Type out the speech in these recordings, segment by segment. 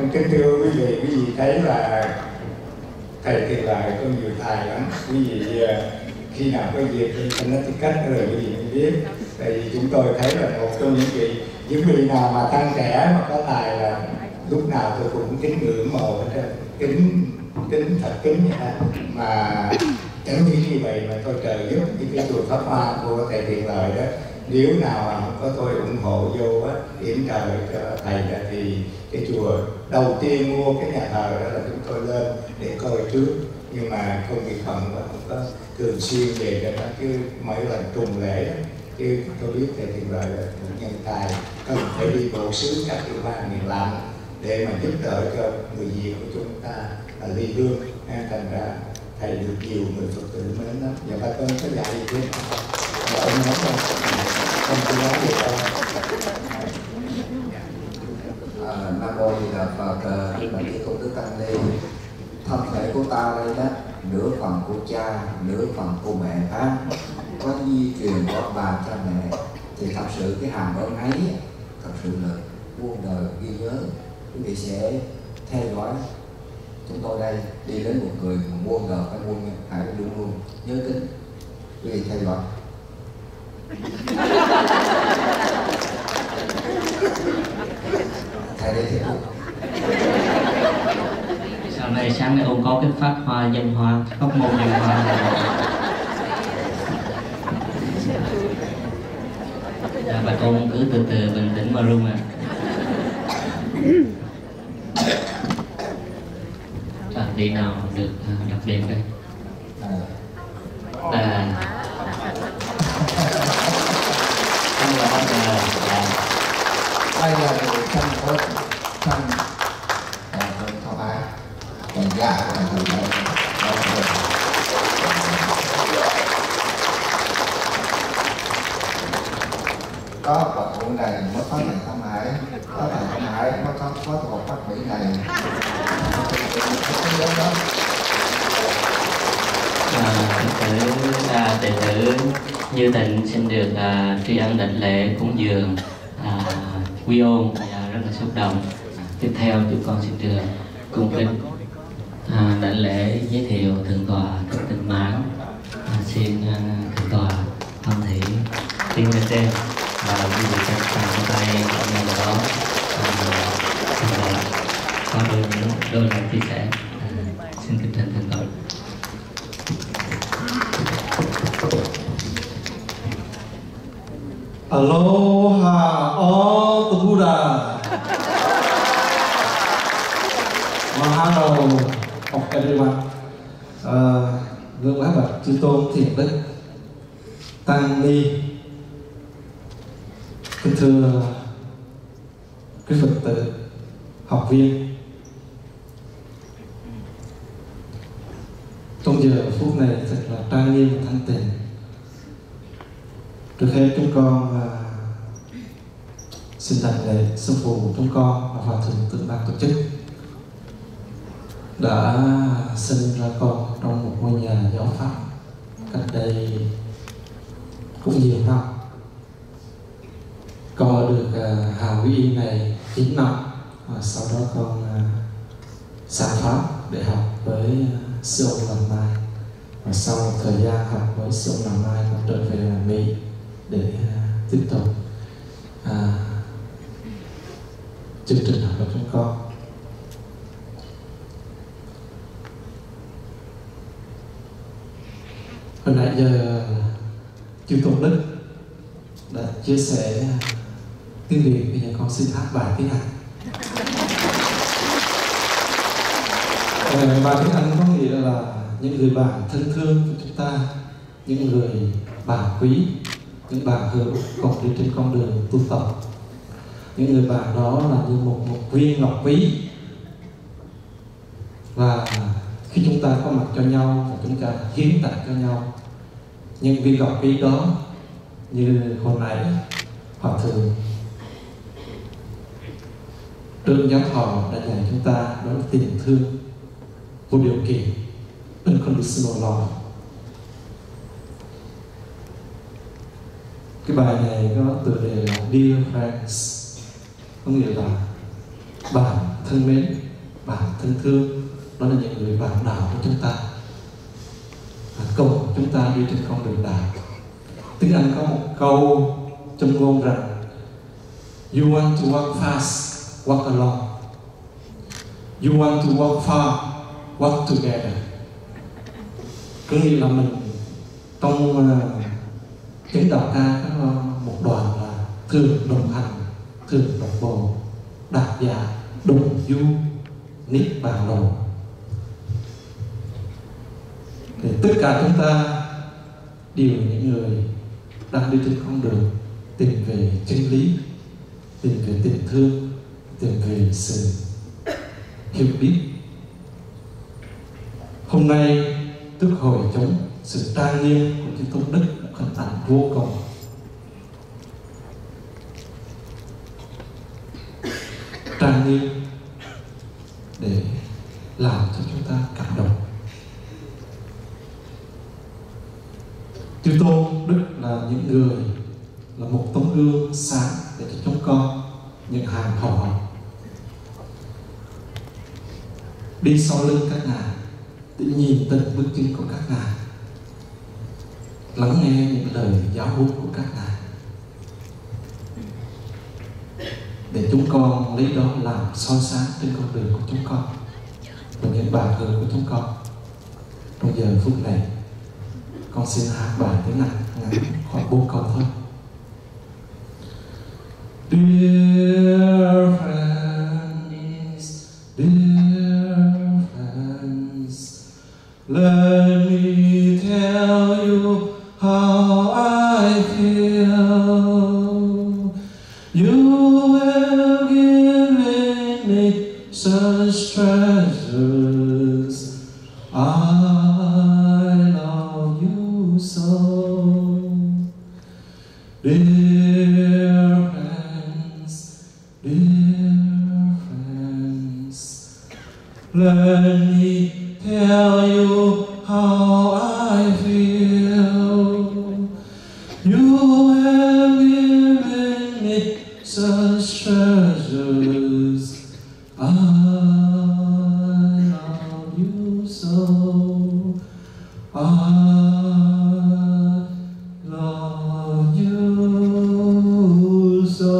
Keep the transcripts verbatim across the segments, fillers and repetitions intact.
kính thưa quý vị, quý vị thấy là thầy Thiện Lợi có nhiều tài lắm. Quý vị khi nào có dịp thì anh nói cách rồi quý vị mới biết. Tại vì chúng tôi thấy là một trong những vị những vị nào mà tăng trẻ mà có tài là lúc nào tôi cũng kính ngưỡng mộ hết trơn, kính kính thật kính vậy đó. Mà chẳng những như vậy mà tôi trợ giúp những cái chùa Pháp Hoa của thầy Thiện Lợi đó, nếu nào mà không có tôi ủng hộ vô á, yểm trợ cho thầy đó, thì cái chùa đầu tiên mua cái nhà thờ đó là chúng tôi lên để coi trước. Nhưng mà công việc bận và không có thường xuyên về cho nó, chứ mấy lần trùng lễ đó. Chứ tôi biết thầy Thiện Lợi là một nhân tài, cần phải đi bộ xứ các tiểu bang miền Nam để mà giúp đỡ cho người Việt của chúng ta là ly hương. Thành ra thầy được nhiều người Phật tử mến lắm. Và bà con có dạy gì thế? Và ông nói không? Không có nói gì đâu. Nam mô Di Đà Phật. Bạch Thế Công Đức Tăng Ni, thân thể của ta đây đó, nửa phần của cha, nửa phần của mẹ ta, có di truyền của bà cha mẹ, thì thật sự cái hàm ơn ấy thật sự là muôn đời ghi nhớ. Quý vị sẽ theo dõi chúng tôi đây, đi đến một người muôn đời phải muôn hãy luôn luôn nhớ kính. Quý vị theo dõi. Thầy đây tiếp tục. Sau này sáng nay ông có cái phát hoa dân hoa, pháp môn dân hoa này. Dạ, bà con cứ từ từ bình tĩnh mà rung à. À, đi nào được đặc biệt đây. À. Đây là đây là người thân của thân thân thọ ba còn già của thằng thầy có bậc phụ này mới có thầy Thâm Hải, có thầy Thâm Hải mới có có thuộc Bắc Mỹ này. À, đệ tử Như Tịnh xin được à, tri ân đảnh lễ cúng dường à, quy ôn và rất là xúc động. Tiếp theo chúng con xin được cung kính à, đảnh lễ giới thiệu thượng tọa Thích Tịnh Mãn. À, xin à, thượng tọa Phong Thị tiên lên trên và quý vị trong bàn tay của mình đó thượng tọa có đôi đôi lời chia sẻ. À, xin kính trình thượng tọa. Aloha all the Buddha. Mahalo of everyone. Gương bác bạch chư tôn thiện đức tăng ni, kính thưa quý Phật tử, học viên. Trong giờ phút này thật là trang nghiêm và thanh tịnh. Trước hết chúng con uh, xin đảnh lễ sư phụ chúng con và hòa thượng tự ban tổ chức đã sinh ra con trong một ngôi nhà giáo pháp cách đây cũng nhiều năm. Con ở được uh, Hà Huy Y này chín năm và sau đó con uh, sang Pháp để học với uh, sư ông Làm Mai, và sau một thời gian học với sư ông Làm Mai con trở về Mỹ để uh, tiếp tục uh, chương trình học của chúng con. Hồi nãy giờ chư Tôn Đức đã chia sẻ tiếng Việt, bây giờ con xin hát bài tiếng Anh. uh, Bài tiếng Anh có nghĩa là những người bạn thân thương của chúng ta, những người bạn quý, những bạn hữu cùng đi trên con đường tu tập. Những người bạn đó là như một, một viên ngọc quý, và khi chúng ta có mặt cho nhau và chúng ta hiến tặng cho nhau những viên ngọc quý đó, như hôm nay Hòa thượng Trương Giáo Thọ đã dạy chúng ta, đó là tình thương vô điều kiện, unconditional love. Cái bài này có tựa đề là Dear Friends, có nghĩa là bạn thân mến, bạn thân thương, đó là những người bạn đạo của chúng ta, cùng chúng ta đi trên con đường đạo. Tiếng Anh có một câu trong ngôn rằng you want to walk fast, walk alone. You want to walk far, walk together. Có nghĩa là mình trong uh, tiếng đạo ca có một đoạn là thường đồng hành, thường đồng bộ, đạt giả, đồng du, niết bàn lộ. Thì tất cả chúng ta đều là những người đang đi trên con đường tìm về chân lý, tìm về tình thương, tìm về sự hiểu biết. Hôm nay tức hội chúng sự trang nghiêm của Chư Tôn Đức khẩn ảnh vô cùng. Trang nghiêm để làm cho chúng ta cảm động. Chư Tôn Đức là những người, là một tấm gương sáng để cho chúng con, những hàng hậu học, đi sau lưng các ngài để nhìn từng bước chân của các ngài, lắng nghe những lời giáo huấn của các ngài, để chúng con lấy đó làm soi sáng trên con đường của chúng con và những bài thơ của chúng con. Trong giờ phút này, con xin hát bài tiếng Anh ngắn khoảng bốn câu thôi. Dear friends, dear friends, let me tell you how I feel. You have given me such treasures. I love you so. Dear friends, dear friends, let me tell you how I feel. You have given me such treasures. I love you so. I love you so.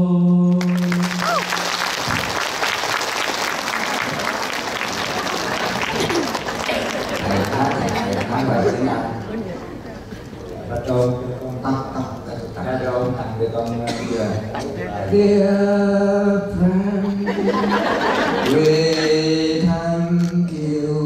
Thầy hát, thầy hát bài tiếng Anh. Và tôi Tắt, tắt, tắt, tắt. ra cho ông thằng để con bây giờ. Dear friend, we thank you.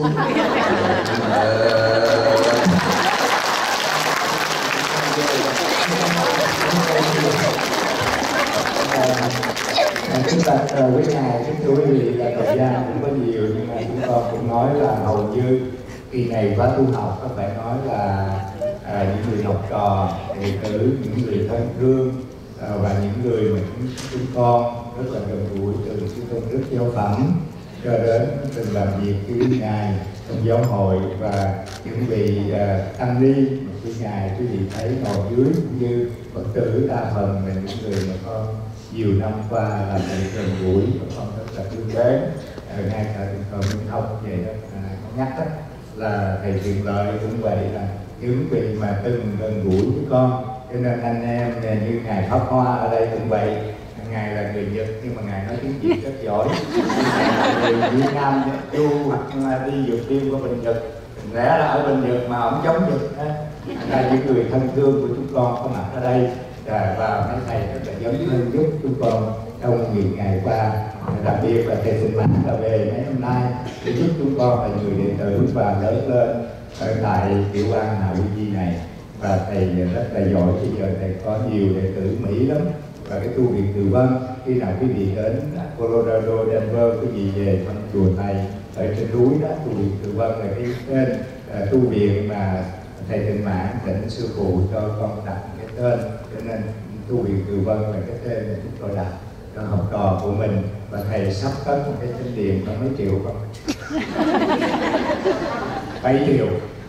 Chúng ta với ngài, chúng tôi quý vị là thời gian cũng có nhiều, nhưng mà chúng con cũng nói là hầu như kỳ này khóa tu học có phải nói là à, những người học trò, đệ tử, những người thân thương à, và những người mà chúng, chúng con rất là gần gũi từ Chư Tôn Đức Giáo Phẩm cho đến từng làm việc với ngài trong giáo hội và những vị uh, tăng ni với ngài. Quý vị thấy ngồi dưới cũng như Phật tử đa phần là những người mà con nhiều năm qua làm việc gần gũi và con rất là thương mến. Uh, ngay cả trường hợp Minh Thông vậy đó, uh, con nhắc đó là thầy Thiện Lợi cũng vậy, là những vị mà từng gần gũi với con, cho nên anh em như ngài Pháp Hoa ở đây cũng vậy. Ngài là người Nhật nhưng mà ngài nói tiếng Việt rất giỏi. Ngài là người Việt Nam du hoặc đi vượt biên qua bên Nhật, lẽ là ở bên Nhật mà ông chống Nhật á. Là những người thân thương của chúng con có mặt ở đây và mấy thầy rất là dấn thân giúp chúng con trong nhiều ngày qua, đặc biệt là thầy Sinh Mãn là về mấy năm nay để giúp chúng con là người đệ tử và lớn lên ở tại Tiểu An Hà Uy Di này. Và thầy rất là giỏi, bây giờ thầy có nhiều đệ tử Mỹ lắm. Và cái tu viện Từ Vân, khi nào quý vị đến Colorado, Denver, quý vị về thăm chùa thầy ở trên núi đó, tu viện Từ Vân là cái tên uh, tu viện mà thầy Tịnh Mãn thỉnh sư phụ cho con đặt cái tên, cho nên tu viện Từ Vân là cái tên mà chúng tôi đặt cho học trò của mình. Và thầy sắp cất một cái chánh điện có mấy triệu không? bảy triệu.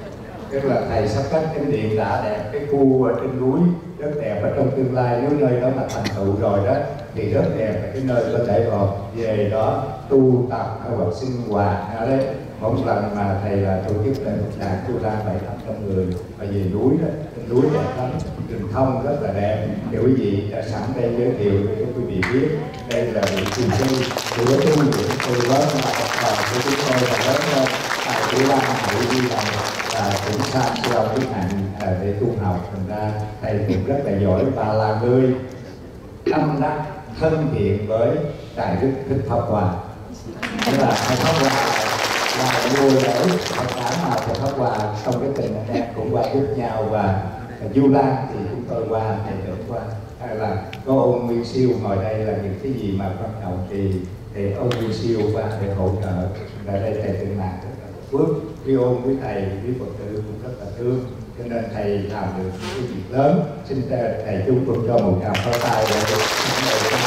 tức là thầy sắp cắt cái điện đã đẹp, cái khu ở trên núi rất đẹp, và trong tương lai nếu nơi đó mà thành tựu rồi đó thì rất đẹp, là cái nơi có thể vào về đó tu tập hoặc sinh hoạt đó đấy. Một lần mà thầy là tổ chức lễ Phật đàn tu la bảy tám trăm người và về núi đó, trên núi đẹp lắm, rừng thông rất là đẹp. Thì quý vị đã sẵn đây giới thiệu cho quý vị biết, đây là vị sư sư của tu luyện từ đó mà học trò của chúng tôi là lớn tại Thủ La Hậu Di Đồng và cũng sang theo đức hạnh để tu học. Thành ra thầy cũng rất là giỏi và là người tâm đắc thân thiện với đại đức Thích Pháp Hòa. Tức là Thích Pháp Hòa là người lễ Phật đản nào Thích Pháp Hòa trong cái tình đẹp cũng qua giúp nhau, và Du Lan thì chúng tôi qua, thầy tưởng qua, hay là có ông Nguyên Siêu ngồi đây là những cái gì mà quan trọng thì thì ông Nguyên Siêu qua để hỗ trợ. Ở đây thầy Tịnh Lạc rất là phước, quý ông quý thầy quý Phật tử cũng rất là thương, cho nên thầy làm được những cái việc lớn. Xin thầy chúng tôi cho một tràng pháo tay để được những lời cảm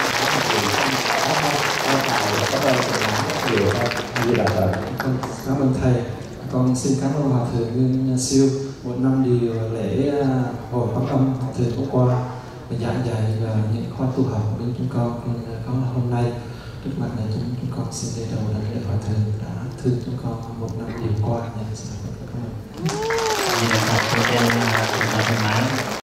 ơn thầy rất nhiều như là vậy. Cảm ơn thầy. Con xin cảm ơn Hòa thượng Nguyên Siêu một năm điều lễ hội Pháp Âm Hòa thượng hôm qua và giảng dạy và những khóa tu học của chúng con có hôm nay. Trước mặt này chúng, chúng con xin lễ đầu đảnh lễ Hòa thượng đã thương chúng con một năm điều qua. Xin cảm ơn.